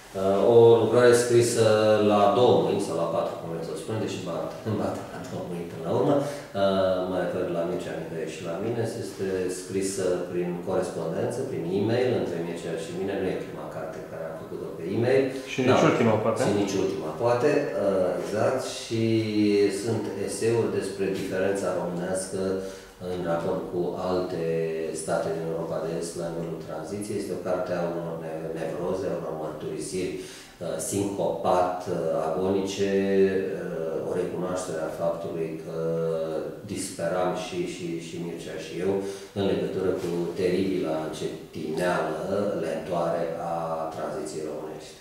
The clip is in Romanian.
O lucrare scrisă la 2 mâini sau la 4, cum vreți să spun, deși bate la 2 mâini până la urmă. Mă refer la Mircea Nicăie și la mine. Este scrisă prin corespondență, prin e-mail, între Mircea și mine. Nu e prima carte care am făcut-o pe e-mail. Și nici ultima, poate. Și nici ultima, poate. Exact. Și sunt eseuri despre diferența românească în raport cu alte state din Europa de Est la nivelul tranziției. Este o carte a unor nevroze, a unor mărturisiri sincopat, agonice, o recunoaștere a faptului că disperam și Mircea și eu în legătură cu teribila încetineală, lentoare a tranziției românești.